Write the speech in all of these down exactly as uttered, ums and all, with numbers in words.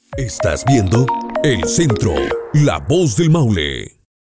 Estás viendo El Centro, la voz del Maule.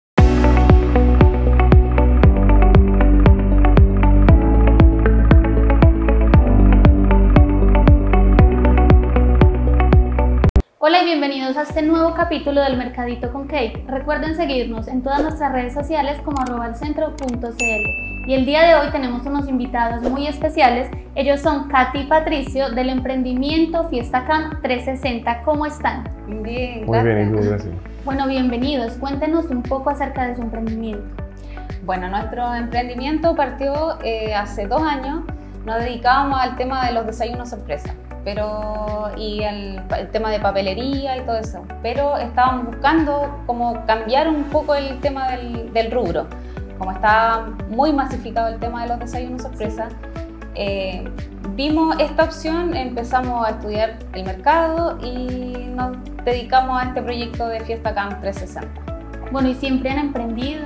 Hola y bienvenidos a este nuevo capítulo del Mercadito con Kate. Recuerden seguirnos en todas nuestras redes sociales como arroba elcentro punto cl. Y el día de hoy tenemos unos invitados muy especiales. Ellos son Katy y Patricio del emprendimiento Fiesta Camp trescientos sesenta. ¿Cómo están? Bien, gracias. Muy bien, y tú, gracias. Bueno, bienvenidos. Cuéntenos un poco acerca de su emprendimiento. Bueno, nuestro emprendimiento partió eh, hace dos años. Nos dedicábamos al tema de los desayunos sorpresa. Pero, y el, el tema de papelería y todo eso, pero estábamos buscando como cambiar un poco el tema del, del rubro. Como está muy masificado el tema de los desayunos sorpresa, eh, vimos esta opción, empezamos a estudiar el mercado y nos dedicamos a este proyecto de Fiesta Camp trescientos sesenta. Bueno, ¿y siempre han emprendido?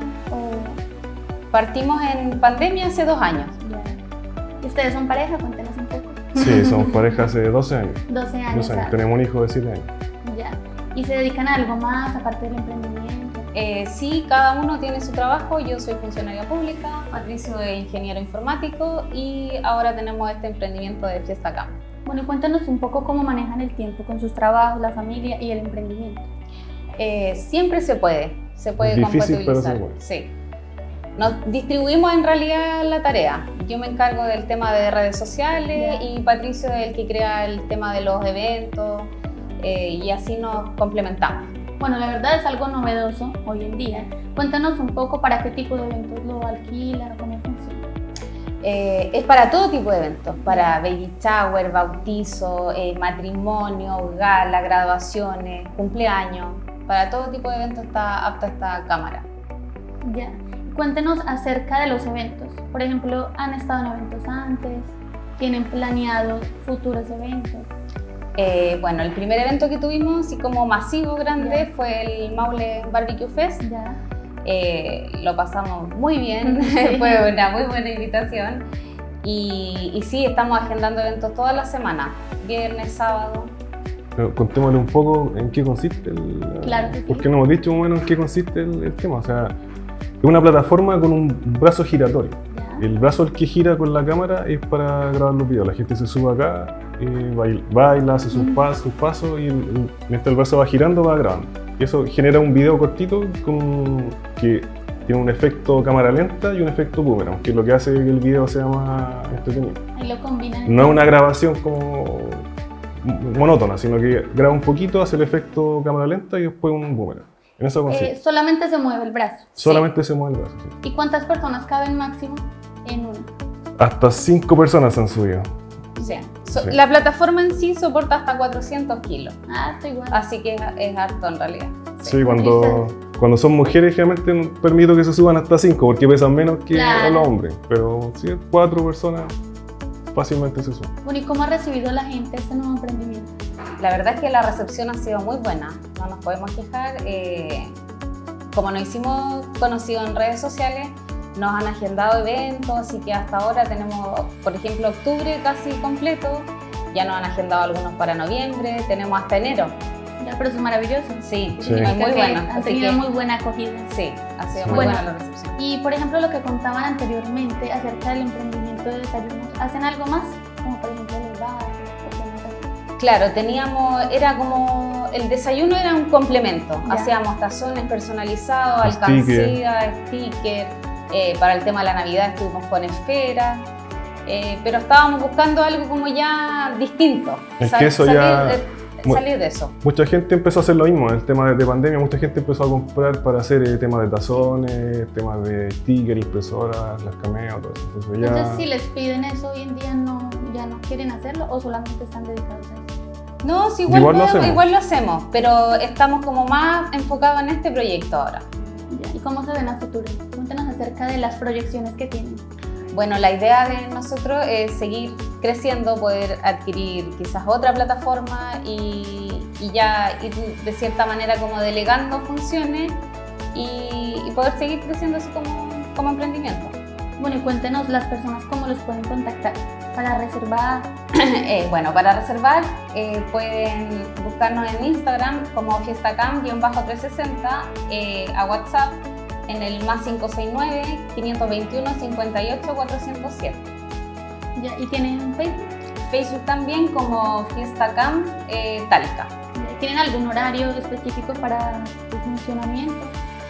O... Partimos en pandemia hace dos años. Ya. ¿Y ustedes son pareja? Cuéntenos un poco. Sí, somos pareja hace doce años. doce años. doce años. ¿Sabes? Tenemos un hijo de siete años. Ya. ¿Y se dedican a algo más aparte del emprendimiento? Eh, sí, cada uno tiene su trabajo. Yo soy funcionaria pública, Patricio es ingeniero informático y ahora tenemos este emprendimiento de Fiesta Camp. Bueno, y cuéntanos un poco cómo manejan el tiempo con sus trabajos, la familia y el emprendimiento. Eh, siempre se puede, se puede Es difícil, compatibilizar. pero se puede. Sí. Nos distribuimos en realidad la tarea. Yo me encargo del tema de redes sociales y Patricio es el que crea el tema de los eventos eh, y así nos complementamos. Bueno, la verdad es algo novedoso hoy en día. Cuéntanos un poco para qué tipo de eventos lo alquilan o cómo funciona. Eh, es para todo tipo de eventos, para baby shower, bautizo, eh, matrimonio, gala, graduaciones, cumpleaños. Para todo tipo de eventos está apta esta cámara. Ya. Cuéntenos acerca de los eventos. Por ejemplo, ¿han estado en eventos antes? ¿Tienen planeados futuros eventos? Eh, bueno, el primer evento que tuvimos, así como masivo, grande, Ya. fue el Maule Barbecue Fest. Ya. Eh, lo pasamos muy bien, Sí. fue una muy buena invitación. Y, y sí, estamos agendando eventos toda la semana, viernes, sábado. Pero contémosle un poco en qué consiste el... Claro que sí. Porque no hemos dicho más o menos en qué consiste el, el tema. O sea, es una plataforma con un brazo giratorio. Ya. El brazo al que gira con la cámara es para grabar los videos. La gente se sube acá, y baila, baila, hace sus Mm. pasos, sus pasos y el- mientras el brazo va girando va grabando. Y eso genera un video cortito con, que tiene un efecto cámara lenta y un efecto boomerang, que es lo que hace que el video sea más entretenido. Ahí lo combinan. No es una grabación como monótona, sino que graba un poquito, hace el efecto cámara lenta y después un boomerang. En eso consiste. Eh, solamente se mueve el brazo. Solamente se mueve el brazo. Sí. ¿Y cuántas personas caben máximo en uno? Hasta cinco personas han subido. O sea, so- Sí. La plataforma en sí soporta hasta cuatrocientos kilos, Ah, está igual. así que es, es harto en realidad. Sí, cuando, cuando son mujeres, generalmente no permito que se suban hasta cinco porque pesan menos que Claro. los hombres. Pero si es cuatro personas, fácilmente se suben. Bueno, ¿y cómo ha recibido la gente este nuevo emprendimiento? La verdad es que la recepción ha sido muy buena, no nos podemos quejar. Eh, como nos hicimos conocidos en redes sociales, nos han agendado eventos, así que hasta ahora tenemos, por ejemplo, octubre casi completo, ya nos han agendado algunos para noviembre, tenemos hasta enero. Ya, pero eso es maravilloso. Sí, Sí. es muy bueno. Han Así tenido que, muy buena acogida. sí, ha sido Sí. muy Bueno. buena la recepción. Y por ejemplo, lo que contaban anteriormente acerca del emprendimiento de desayunos, ¿hacen algo más? Como por ejemplo los bares, o cosas así. Claro, teníamos, era como, el desayuno era un complemento. Ya. Hacíamos tazones personalizados, Sticker. alcancía, sticker. Eh, para el tema de la Navidad estuvimos con esferas. Eh, pero estábamos buscando algo como ya distinto. Es Sal- que eso salir, ya- de, salir de eso. Mucha gente empezó a hacer lo mismo. En el tema de, de pandemia, mucha gente empezó a comprar para hacer eh, temas de tazones, temas de stickers, impresoras, las cameos, todo eso. Entonces ya... Entonces, si les piden eso hoy en día, no, ¿ya no quieren hacerlo o solamente están dedicados a eso? No, sí, igual, Igual lo podemos- hacemos. igual lo hacemos, pero estamos como más enfocados en este proyecto ahora. Ya. ¿Y cómo se ven a futuro? Cuéntanos acerca de las proyecciones que tienen. Bueno, la idea de nosotros es seguir creciendo, poder adquirir quizás otra plataforma y, y ya ir de cierta manera como delegando funciones y, y poder seguir creciendo así como, como emprendimiento. Bueno, y cuéntenos las personas cómo los pueden contactar. para reservar. eh, bueno, para reservar eh, pueden buscarnos en Instagram como fiestacam trescientos sesenta, eh, a WhatsApp en el más cinco seis nueve, quinientos veintiuno, cincuenta y ocho, cuatrocientos siete. Ya, ¿y tienen Facebook? Facebook también como Fiestacam eh, Talca. ¿Tienen algún horario específico para su funcionamiento?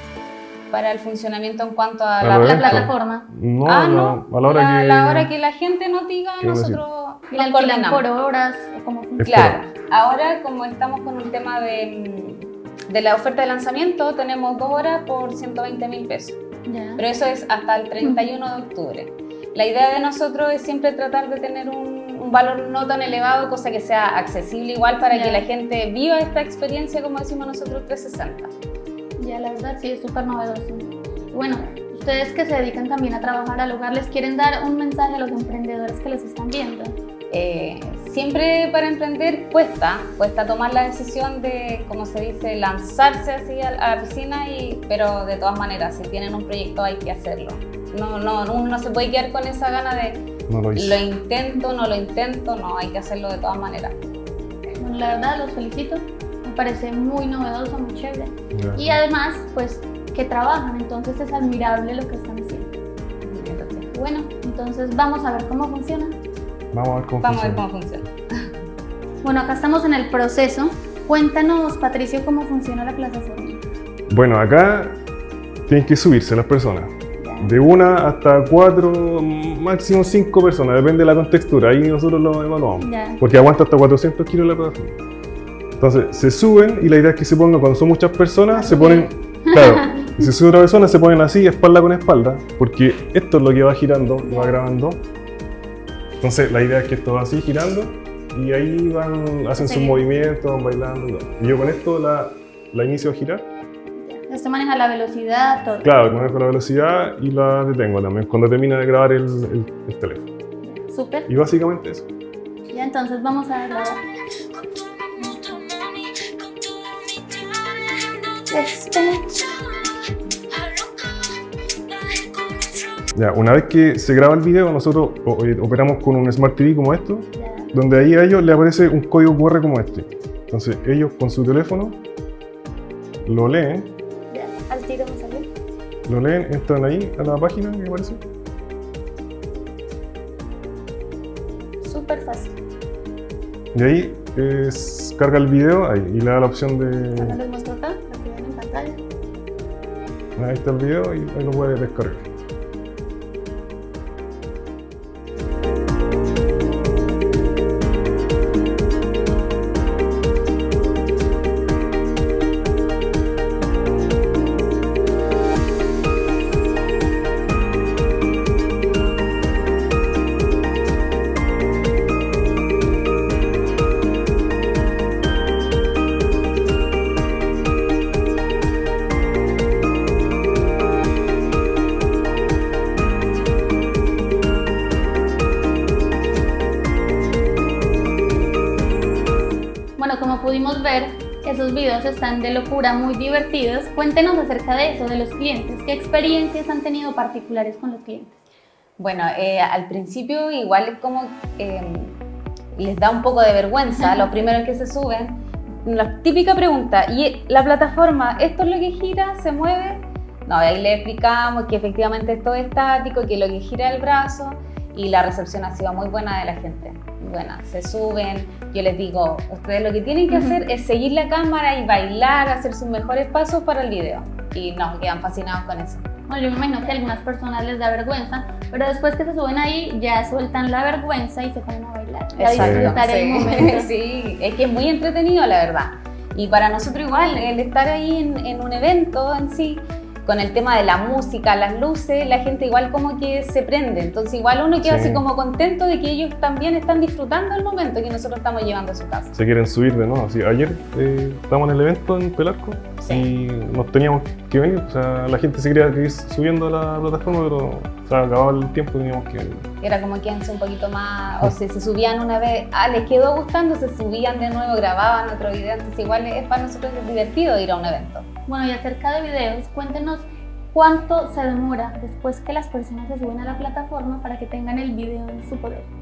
Para el funcionamiento en cuanto a ¿Al la, la evento? plataforma. No, ah, no, no, a la hora la, que... la hora que la gente nos diga, ¿Qué iba a decir? nosotros ¿Y la nos alquilan coordinamos. por horas? ¿O cómo funciona? Es Claro, ahora como estamos con un tema de, de la oferta de lanzamiento, tenemos dos horas por ciento veinte mil pesos. Ya. Pero eso es hasta el treinta y uno de octubre. La idea de nosotros es siempre tratar de tener un, un valor no tan elevado, cosa que sea accesible igual para Ya. que la gente viva esta experiencia, como decimos nosotros, trescientos sesenta. Ya, la verdad sí es súper novedoso. Bueno, ustedes que se dedican también a trabajar al hogar, ¿les quieren dar un mensaje a los emprendedores que los están viendo? Eh, siempre para emprender cuesta, cuesta tomar la decisión de, como se dice, lanzarse así a, a la piscina, y, pero de todas maneras, si tienen un proyecto hay que hacerlo. No, no, uno no se puede quedar con esa gana de No lo hice. lo intento, no lo intento, no, hay que hacerlo de todas maneras. Bueno, la verdad los felicito, me parece muy novedoso, muy chévere. Gracias. Y además, pues, que trabajan, entonces es admirable lo que están haciendo. Entonces, Bueno, entonces vamos a ver cómo funciona. Vamos a ver cómo vamos a ver funciona. cómo funciona. Bueno, acá estamos en el proceso. Cuéntanos, Patricio, cómo funciona la plataforma. Bueno, acá tienen que subirse las personas. Ya. De una hasta cuatro, máximo cinco personas, depende de la contextura, ahí nosotros lo evaluamos. Ya. Porque aguanta hasta cuatrocientos kilos la plataforma. Entonces, se suben y la idea es que se pongan, cuando son muchas personas, se ponen, claro, y si sube otra persona, se ponen así, espalda con espalda, porque esto es lo que va girando, lo va grabando. Entonces, la idea es que esto va así girando y ahí van, hacen sus Sí. movimientos, van bailando. todo. Y yo con esto la, la inicio a girar. Esto maneja la velocidad, todo. Claro, manejo la velocidad y la detengo también cuando termina de grabar el, el, el teléfono. Súper. Y básicamente eso. Ya, entonces vamos a grabar. Despecho. Ya, una vez que se graba el video, nosotros o- eh, operamos con un Smart T V como esto, Ya. donde ahí a ellos les aparece un código cu erre como este. Entonces ellos con su teléfono lo leen, Ya. Al tiro me salió. lo leen, entran ahí a la página que aparece. Súper fácil. Y ahí es, carga el video ahí, y le da la opción Ahora de... les muestro acá, para que vean en pantalla. Ahí está el video y ahí lo puedes descargar. Bueno, como pudimos ver, esos videos están de locura, muy divertidos. Cuéntenos acerca de eso, de los clientes. ¿Qué experiencias han tenido particulares con los clientes? Bueno, eh, al principio igual es como eh, les da un poco de vergüenza los primeros que se suben. La típica pregunta, ¿y la plataforma, esto es lo que gira, se mueve? No, ahí le explicamos que efectivamente esto es estático, que lo que gira es el brazo, y la recepción ha sido muy buena de la gente. Buena, se suben, yo les digo, ustedes lo que tienen que hacer es seguir la cámara y bailar, hacer sus mejores pasos para el video. Y nos quedan fascinados con eso. Bueno, yo me imagino que a algunas personas les da vergüenza, pero después que se suben ahí ya sueltan la vergüenza y se ponen a bailar, y a disfrutar el momento. Sí, es que es muy entretenido, la verdad. Y para nosotros igual, el estar ahí en, en un evento en sí, con el tema de la música, las luces, la gente igual como que se prende. Entonces igual uno queda Sí. así como contento de que ellos también están disfrutando el momento que nosotros estamos llevando a su casa. Se quieren subir de nuevo. Así, ayer eh, estábamos en el evento en Pelarco Sí. y nos teníamos que venir. O sea, la gente se quería ir subiendo a la plataforma, pero o sea, acababa el tiempo y teníamos que venir. Era como quedarse un poquito más, o si se subían una vez, ah, les quedó gustando, se subían de nuevo, grababan otro video. Entonces igual es para nosotros es divertido ir a un evento. Bueno, y acerca de videos, cuéntenos cuánto se demora después que las personas se suben a la plataforma para que tengan el video en su poder.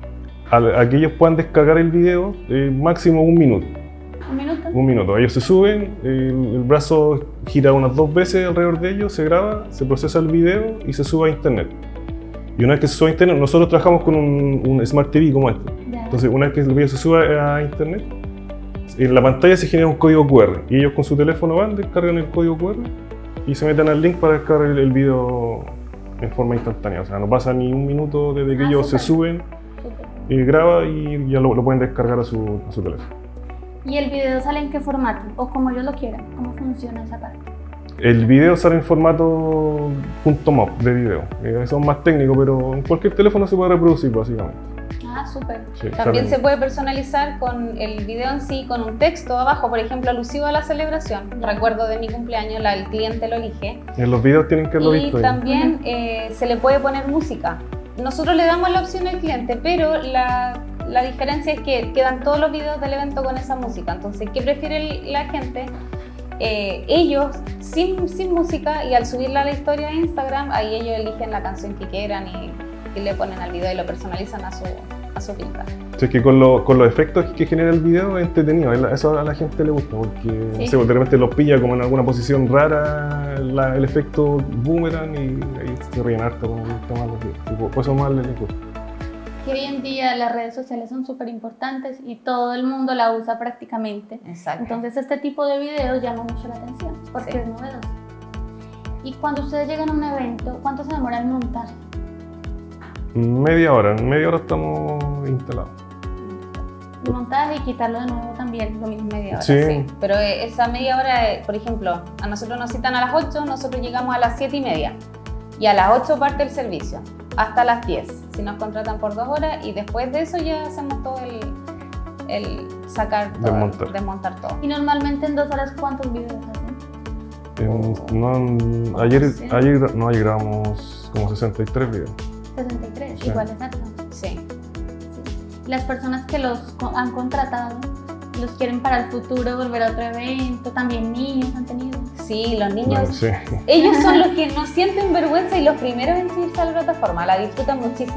a, a que ellos puedan descargar el video eh, máximo un minuto. ¿Un minuto? Un minuto. Ellos se suben, el, el brazo gira unas dos veces alrededor de ellos, se graba, se procesa el video y se sube a internet. Y una vez que se sube a internet, nosotros trabajamos con un, un Smart T V como este. Ya. Entonces, una vez que el video se sube a internet, en la pantalla se genera un código cu erre y ellos con su teléfono van, descargan el código cu erre y se meten al link para descargar el, el video en forma instantánea. O sea, no pasa ni un minuto desde que Ah, ellos súper. se suben, Súper. y graba y ya lo, lo pueden descargar a su, a su teléfono. ¿Y el video sale en qué formato? O como ellos lo quieran. ¿Cómo funciona esa parte? El video sale en formato .mov de video. Eh, eso es más técnico, pero en cualquier teléfono se puede reproducir básicamente. Ah, súper. Sí, También sale- se puede personalizar con el video en sí, con un texto abajo, por ejemplo, alusivo a la celebración. Recuerdo de mi cumpleaños, la, el cliente lo elige. En los videos tienen que haberlo Y visto. ahí. también eh, se le puede poner música. Nosotros le damos la opción al cliente, pero la, la diferencia es que quedan todos los videos del evento con esa música. Entonces, ¿qué prefiere el- la gente? Eh, ellos sin, sin música, y al subirla a la historia de Instagram, ahí ellos eligen la canción que quieran y, y le ponen al video y lo personalizan a su, a su pinta. O sea, es que con, lo- con los efectos que genera el video es entretenido, es la- eso a la gente le gusta, porque no Sí. sé, de repente los pilla como en alguna posición rara la- el efecto boomerang y ahí se ríen harto con el tema de los videos. Tipo, pues eso más les gusta. Que hoy en día las redes sociales son súper importantes y todo el mundo la usa prácticamente. Exacto. Entonces este tipo de videos llama mucho la atención porque Sí. es novedoso. Y cuando ustedes llegan a un evento, ¿cuánto se demora el montaje? Media hora, en media hora estamos instalados. El montaje y quitarlo de nuevo también, lo mismo. Media hora, Sí. sí. Pero eh, esa media hora, eh, por ejemplo, a nosotros nos citan a las ocho, nosotros llegamos a las siete y media. Y a las ocho parte el servicio, hasta las diez. Si nos contratan por dos horas, y después de eso ya hacemos todo el, el sacar todo, Desmontar. desmontar todo. Y normalmente en dos horas, ¿cuántos videos hacen? En- no, en- ayer, Sí. ayer, no, ayer grabamos como sesenta y tres videos. sesenta y tres, Sí. igual exacto. Sí. Sí. Las personas que los co- han contratado, los quieren para el futuro volver a otro evento, también niños han tenido. Sí, los niños, Bueno, sí. ellos son los que no sienten vergüenza y los primeros en subirse a la plataforma, la disfrutan muchísimo.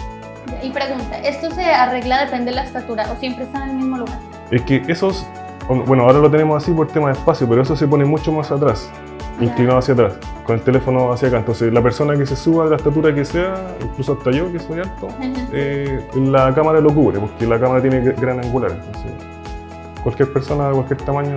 Y pregunta, ¿esto se arregla depende de la estatura o siempre están en el mismo lugar? Es que esos, bueno, ahora lo tenemos así por tema de espacio, pero eso se pone mucho más atrás, Ya. inclinado hacia atrás, con el teléfono hacia acá. Entonces, la persona que se suba de la estatura que sea, incluso hasta yo que soy alto, eh, la cámara lo cubre, porque la cámara tiene gr- gran angular. Entonces, cualquier persona de cualquier tamaño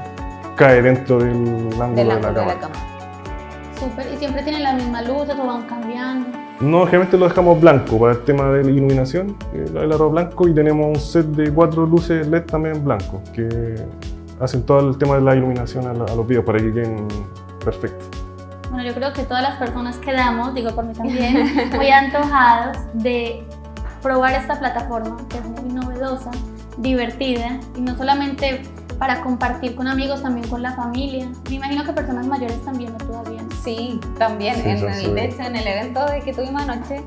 cae dentro del ángulo Del de la ángulo de cámara. la cámara. Súper, y siempre tienen la misma luz o van cambiando. No, generalmente lo dejamos blanco para el tema de la iluminación, eh, el aro blanco, y tenemos un set de cuatro luces L E D también blancos que hacen todo el tema de la iluminación a, la- a los videos para que queden perfectos. Bueno, yo creo que todas las personas quedamos, digo por mí también, muy antojados de probar esta plataforma que es muy novedosa, divertida y no solamente para compartir con amigos, también con la familia. Me imagino que personas mayores también, ¿no? Todavía. ¿no? Sí, también. Sí, en sí, el, sí. De hecho, en el evento de que tuvimos anoche,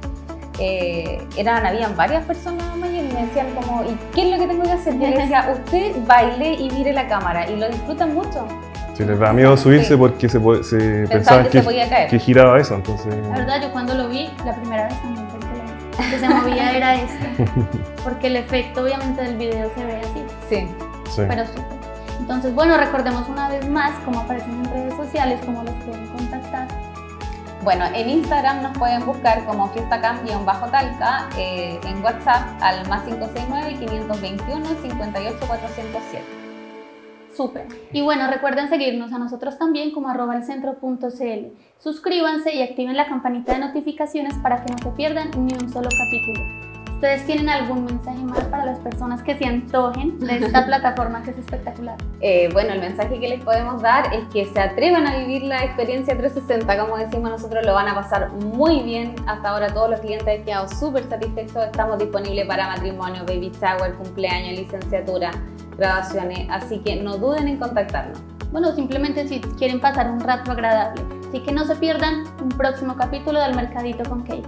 eh, eran, habían varias personas mayores y me decían como, ¿y qué es lo que tengo que hacer? Yo les decía, usted baile y mire la cámara, y lo disfrutan mucho. Si les da miedo subirse Sí. porque se, po- se Pensaban pensaban que que, se podía caer. que giraba eso, entonces... La verdad, yo cuando lo vi, la primera vez también pensé lo mismo. Que se movía era este, porque el efecto obviamente del video se ve así, Sí. Sí. pero súper. Entonces, bueno, recordemos una vez más cómo aparecen en redes sociales, cómo los pueden contactar. Bueno, en Instagram nos pueden buscar como fiestacam-talca, eh, en WhatsApp al más cinco seis nueve, quinientos veintiuno, cincuenta y ocho, cuatrocientos siete. Súper. Y bueno, recuerden seguirnos a nosotros también como arroba el centro punto cl. Suscríbanse y activen la campanita de notificaciones para que no se pierdan ni un solo capítulo. ¿Ustedes tienen algún mensaje más para las personas que se antojen de esta plataforma que es espectacular? Eh, bueno, el mensaje que les podemos dar es que se atrevan a vivir la experiencia trescientos sesenta, como decimos nosotros, lo van a pasar muy bien. Hasta ahora todos los clientes han quedado súper satisfechos. Estamos disponibles para matrimonio, baby shower, cumpleaños, licenciatura, graduaciones, así que no duden en contactarnos. Bueno, simplemente si quieren pasar un rato agradable. Así que no se pierdan un próximo capítulo del Mercadito con Kate.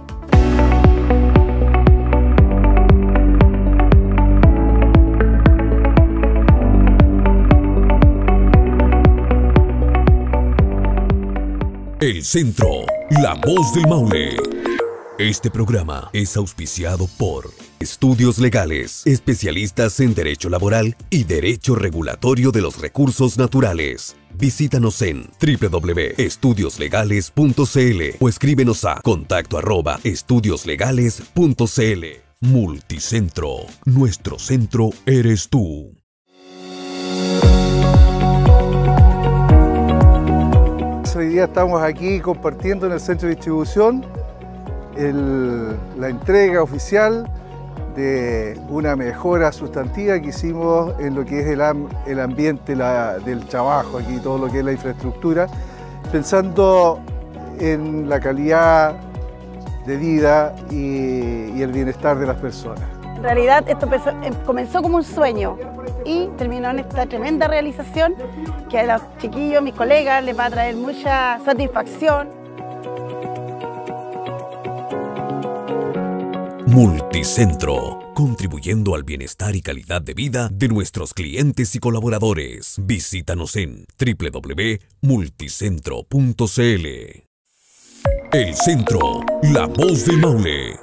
El Centro, la voz del Maule. Este programa es auspiciado por Estudios Legales, especialistas en Derecho Laboral y Derecho Regulatorio de los Recursos Naturales. Visítanos en w w w punto estudios legales punto c l o escríbenos a contacto arroba estudios legales punto c l. Multicentro, nuestro centro eres tú. Hoy día estamos aquí compartiendo en el centro de distribución el, la entrega oficial de una mejora sustantiva que hicimos en lo que es el, el ambiente la, del trabajo, aquí todo lo que es la infraestructura, pensando en la calidad de vida y, y el bienestar de las personas. En realidad esto empezó, comenzó como un sueño y terminó en esta tremenda realización que a los chiquillos, mis colegas, les va a traer mucha satisfacción. Multicentro, contribuyendo al bienestar y calidad de vida de nuestros clientes y colaboradores. Visítanos en w w w punto multicentro punto c l. El Centro, la voz del Maule.